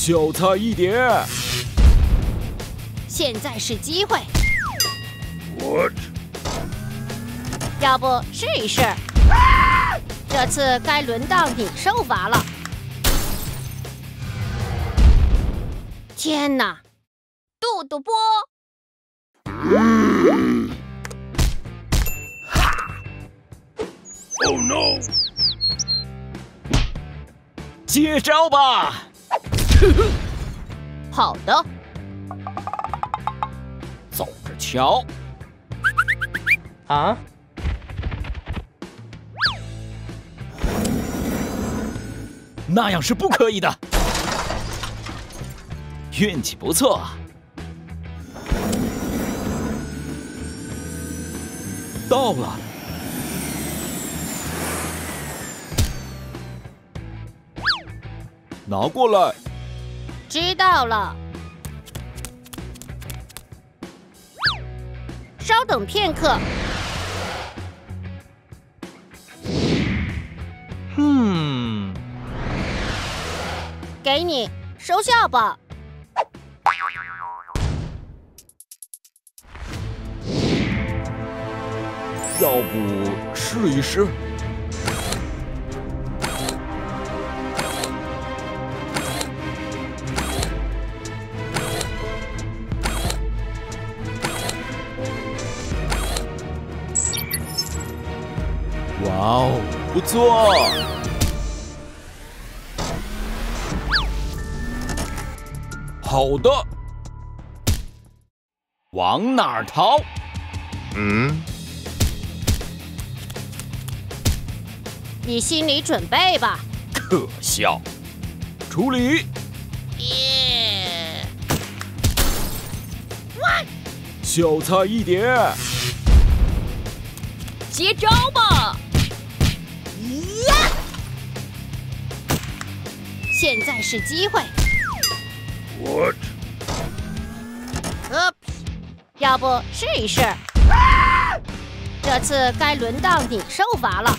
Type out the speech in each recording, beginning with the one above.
小菜一碟。 现在是机会， What？ 要不试一试？这次该轮到你受罚了。天哪，肚肚波！ Oh no！ 接招吧！ 好的， 走着瞧。 啊！ 那样是不可以的。运气不错。到了。拿过来。 知道了。稍等片刻。给你收下吧。 要不试一试？哇哦，不错！好的，往哪儿逃？ 你心理准备吧。 可笑！处理。小菜一碟。 接招吧！现在是机会。 What？ 要不试一试？这次该轮到你受罚了。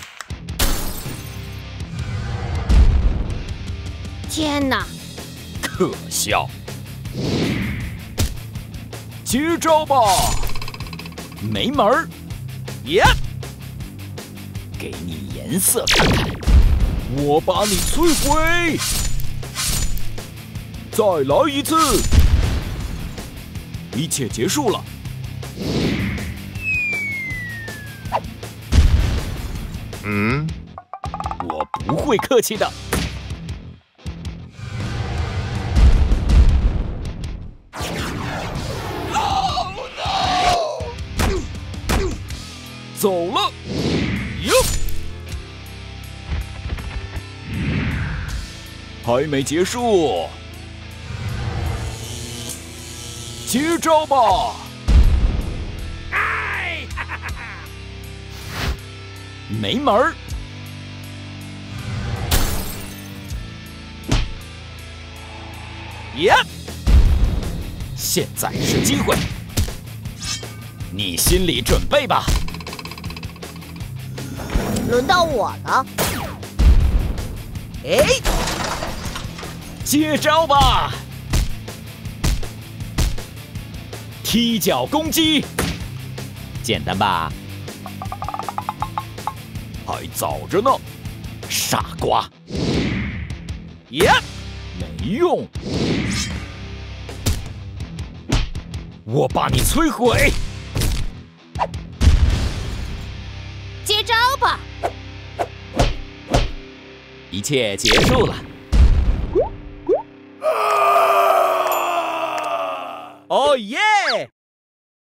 天哪！ 可笑！接招吧！没门儿！耶！给你颜色看看，我把你摧毁！再来一次！一切结束了。我不会客气的。走了，哟！还没结束，接招吧！哎，哈哈哈！没门儿！耶！现在是机会，你心理准备吧。 轮到我了。 哎，接招吧！踢脚攻击，简单吧？还早着呢，傻瓜！耶，没用！我把你摧毁！ 接招吧！ 一切结束了。哦耶！